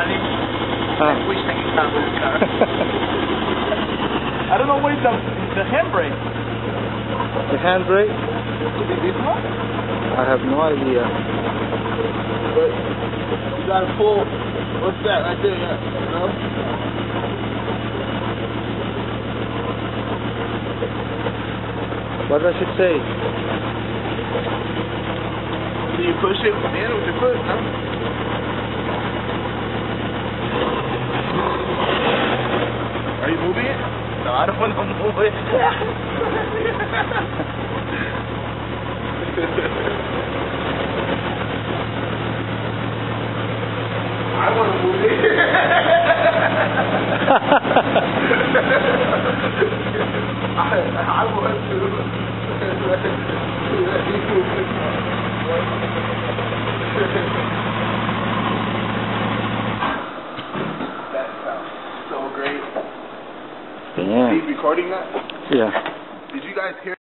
Charlie. I wish I could stop with the car. I don't know where's the handbrake. The handbrake? Is it this one? I have no idea. But you gotta pull. What's that right there? Yeah, you know? What does it say? Do you push it in with your foot? No? Are you moving it? No, I don't want to move it. I want to move it. I want to. That sounds so great. Yeah. Are you recording that? Yeah. Did you guys hear?